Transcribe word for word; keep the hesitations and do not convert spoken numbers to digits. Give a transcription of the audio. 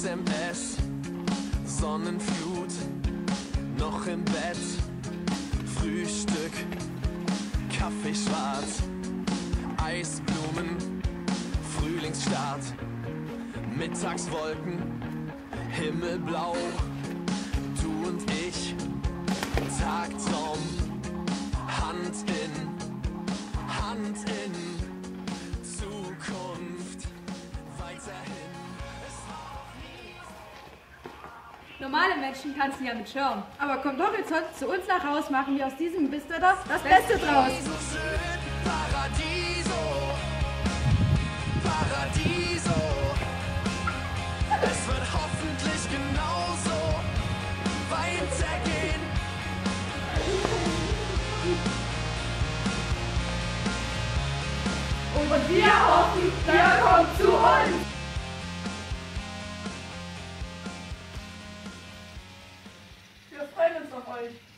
S M S, Sonnenflut, noch im Bett, Frühstück, Kaffee schwarz, Eisblumen, Frühlingsstart, Mittagswolken, Himmelblau, du und ich, Tagtraum, Hand in Hand in Zukunft, weiterhin. Normale Menschen tanzen ja mit Schirm. Aber kommt doch jetzt heute zu uns nach Haus, machen wir aus diesem Bisterer das Beste draus. Paradiso, Paradiso. Es wird hoffentlich genauso weitergehen. Und wir hoffen, ihr kommt zu uns. Wir freuen uns auf euch.